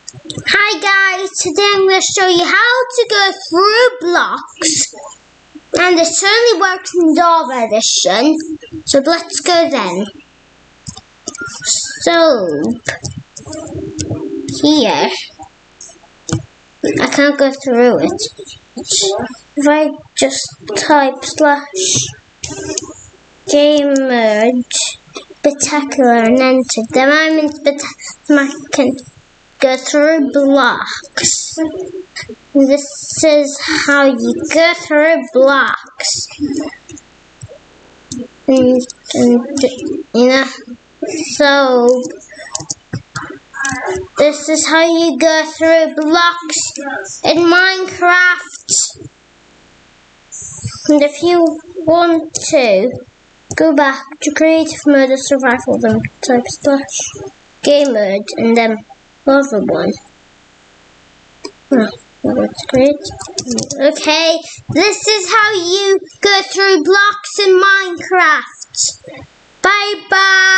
Hi guys, today I'm going to show you how to go through blocks, and it certainly works in Java Edition, so let's go then. So, here, I can't go through it. If I just type /game merge spectacular and enter, then I'm in spectacular. I can go through blocks. This is how you go through blocks. So this is how you go through blocks in Minecraft. And if you want to go back to creative mode or survival, then type /game mode and then other one. That's great. Okay, this is how you go through blocks in Minecraft. Bye bye.